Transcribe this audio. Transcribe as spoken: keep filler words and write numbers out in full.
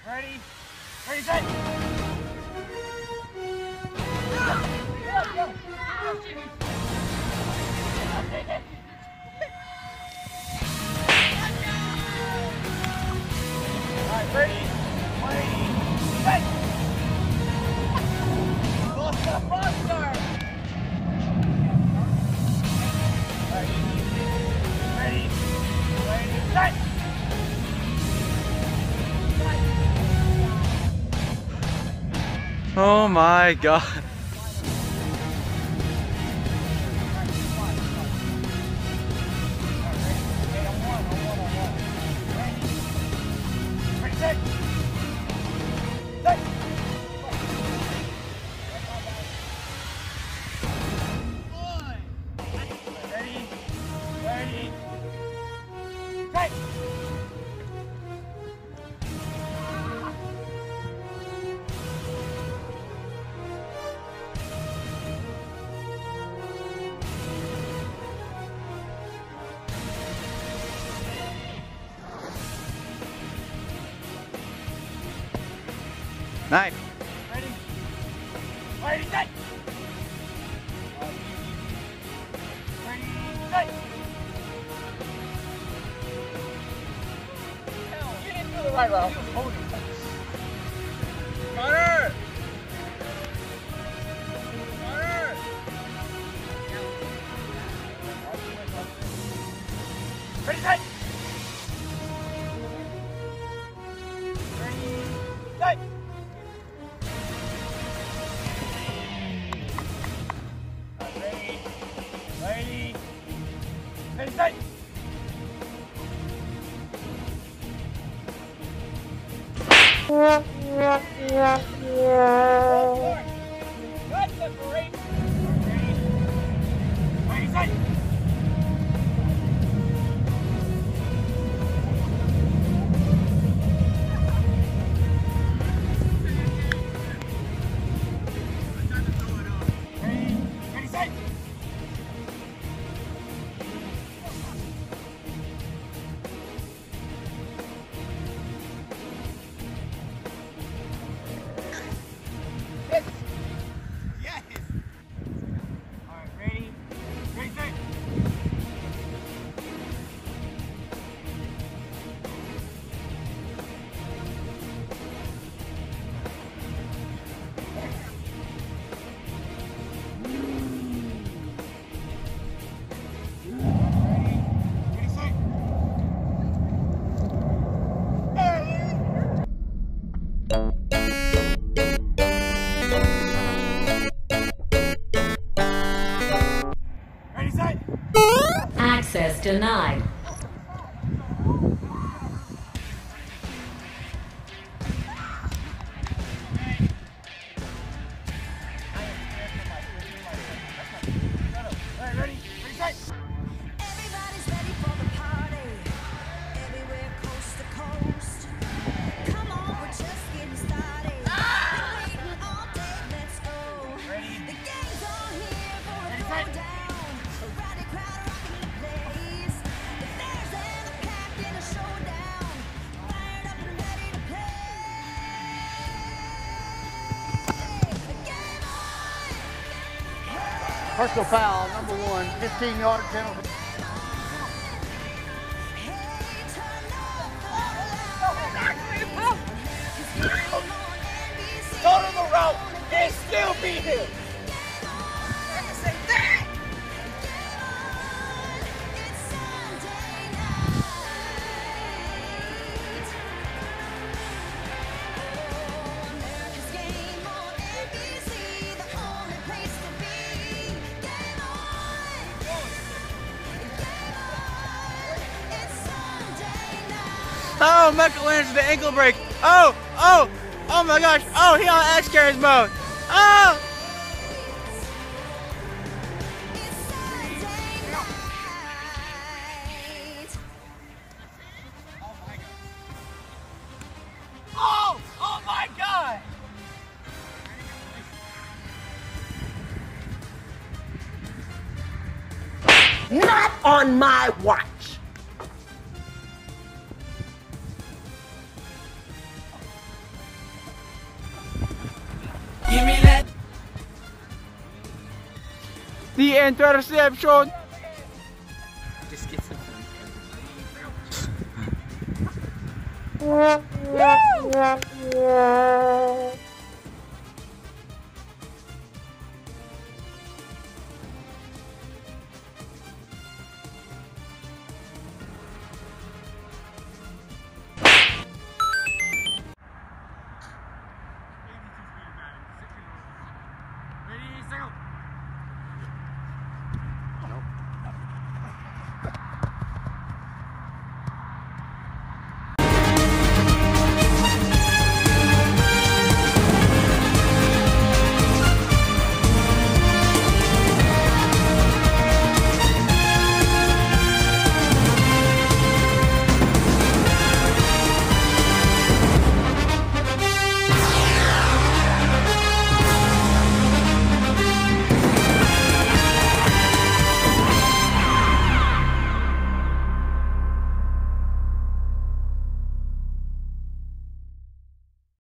Ready? Ready, set! Alright, ready? Ready? Set! Front start! Ready? Ready? Ready? Set! Oh my God. Nice. Ready? Ready, set! Ready, set! You didn't do the right route. Carter! Carter! Ready, set! Ready, set! Ready, ready, set! Cut the break! Ready, ready, set! Ready, ready, set! Yes! Alright, ready? Ready, set! Ready? Ready, set! Ready, set! Access denied. Alright, ready? Ready, set! Everybody's ready for the party. Everywhere coast to coast. Come on, we're just getting started. Been waiting all day, let's go. Ready? The gang's all here for a Ready, set. throwdown. A rowdy crowd rocking the place. The fans and the pack in a showdown. Fired up and ready to play. Game on! Personal foul, number one, fifteen yard penalty. Go to the route and still beat him! Oh, Michelangelo, the ankle break. Oh, oh, oh my gosh. Oh, he on X carries mode. Oh. Oh! Oh my God! Not on my watch. The interception. Just get some fun.